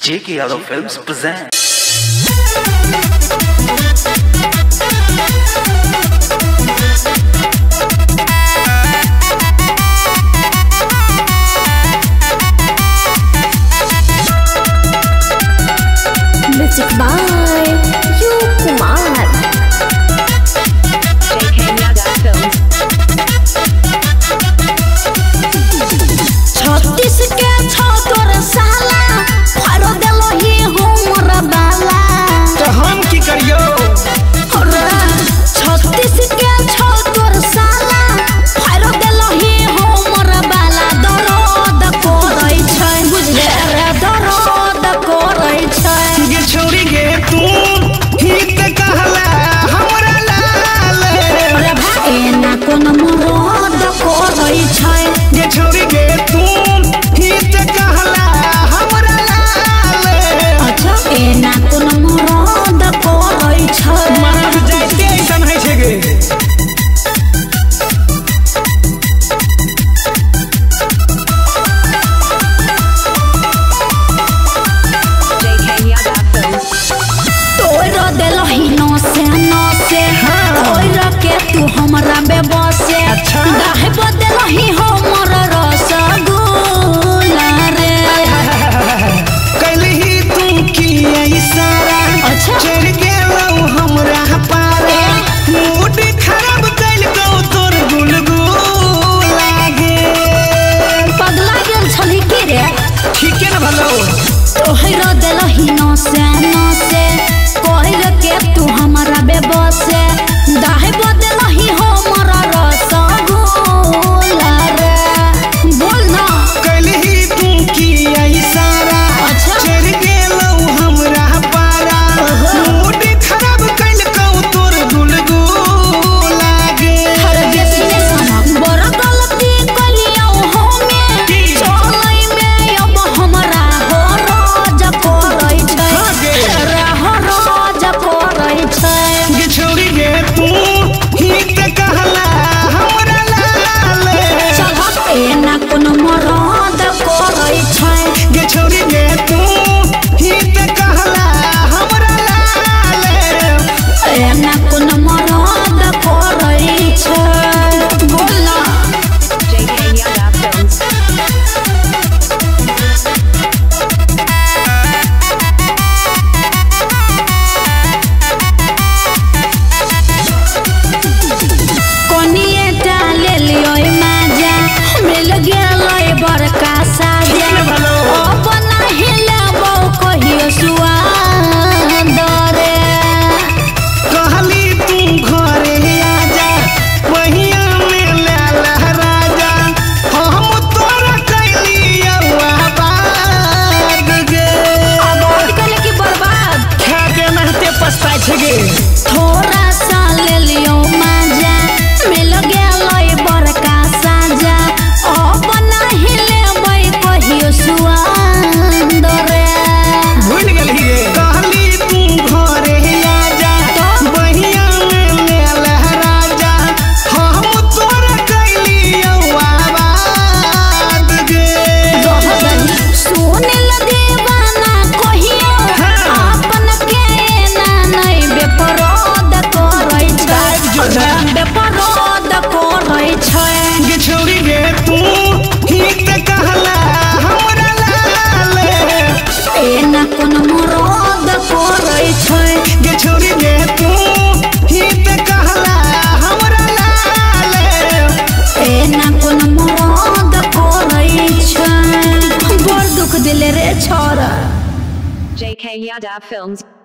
J.K. Yadav Films present. Music by Yu Kumar. J.K. Yadav Films. छत्तीस के छोकर साला pharaoh देलो ही हमर बाला तो हम की करियो छत्तीस के छोकर साला फारो देलो ही हमर बाला दर्द करै छै बुझले रे दर्द करै छै गे छोड़ी गे तू हित कहला हमरा लाल रे भाई ना कोन मरद करै छै गे छोड़ी गे तू हित कहला हमरा लाल अच्छा एना कोन मरद करै छै मरद जाइते ऐसन है छे गे J.K. Yadav Films. तोर देलही नसे तोर के तू हमरा बेबसे अच्छा। दाहे बदलही हमर रसगुल्ला रे कलही तू की इशारा अच्छा। चढ़ गेलौ हमरा पारे मूड खराब कैल गौ तोर गुलगुला गे पगला गेल छली की रे ठीके न भलो तोहर देलही नसे कोहर के तू हमरा बेबसे दाहे बदलही हमर रसगुल्ला रे बोल ना कलही तू की इशारा अच्छा। चढ़ गेलौ हमरा पारा मूड खराब कैल गौ तोर गुलगुला गे हर बेसिने सना बड़ा गलती कलियो हमे की? चलै में अब हमरा हो राज करै छै हाँ गे। रे हो राज करै छै गे छोड़ी गे तू हित कहला हमरा लाल चल एना कोन मरद करै छै गे छोड़ी गे तू हित कहला हमरा लाल एना कोन मरद करै छै बोल ना J.K. Yadav Films. कोनिए डाले लियो माजा मिल गेलै बड़का साजा भलो। अपना हिलाबो कहियो सुआद रे कहली तू घरे आजा वहिया में लाला राजा हम तोरा कैली आबाद गे आबाद कले की बर्बाद खा के नहते पछताई छे गे थोड़ा सा ले लियो माजा मिल गेलै बड़का साजा अपना हिलाबै कहियो सुआद रे भूल गेली गे कहली तू घरे आजा वहिया में लाला राजा हम तोरा कैली आबाद गे सुनिल दीवाना कहियो अपन के ना नै बेपरद करै छै बेपरद करै छै गे छोड़ी गे तू हित कहला हमरा लाल एना कोन मरद करै छै गे छोड़ी गे तू हित कहला हमरा लाल एना कोन मरद करै छै बड़ दुख दिले रे छोरा J.K. Yadav Films.